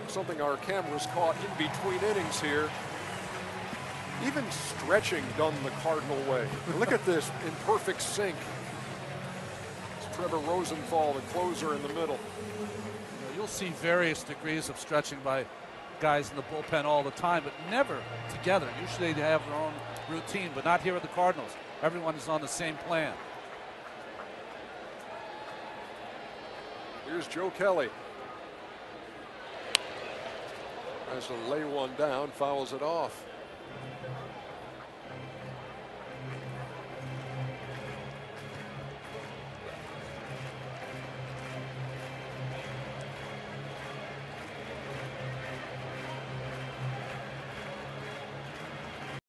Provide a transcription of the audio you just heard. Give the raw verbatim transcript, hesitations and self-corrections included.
something our cameras caught in between innings here. Even stretching done the Cardinal way. Look at this in perfect sync. It's Trevor Rosenthal, the closer, in the middle. You know, you'll see various degrees of stretching by guys in the bullpen all the time, but never together. Usually they have their own routine, but not here at the Cardinals. Everyone is on the same plan. Here's Joe Kelly. Tries to lay one down, fouls it off.